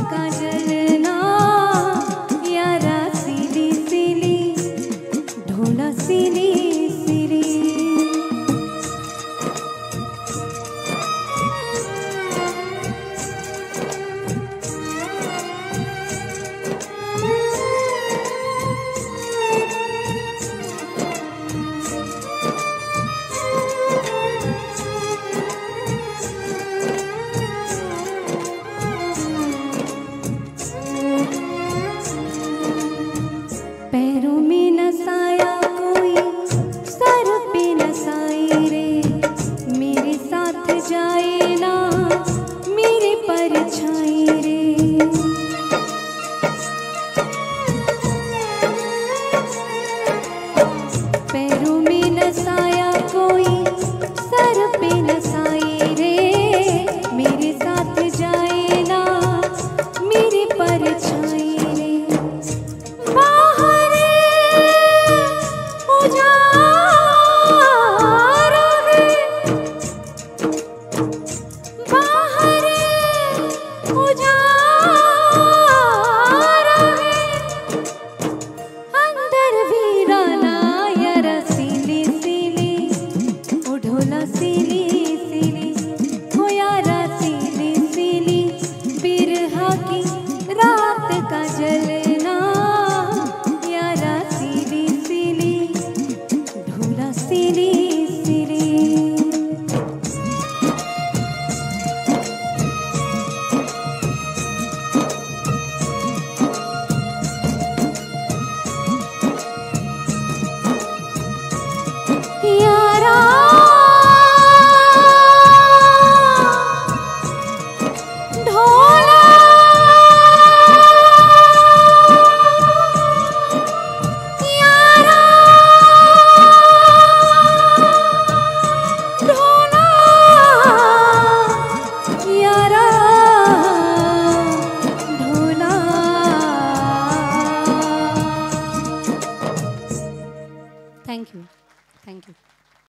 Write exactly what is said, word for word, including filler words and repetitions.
का जलना यारा सिली सिली ढोला सिली सिली। पैरों में नसाया कोई सर पे नसाई रे, मेरे साथ जाए ना मेरे परछाई रे। पैरों में नसाया कोई सर पे नसाई रे, मेरे साथ जाए ना मेरे परछाई रे। सिली सिली हो यारा सिली सिली बिरहा की रात का जलना यारा सिली सिली ढोला सिली सिली। यारा Thank you. Thank you.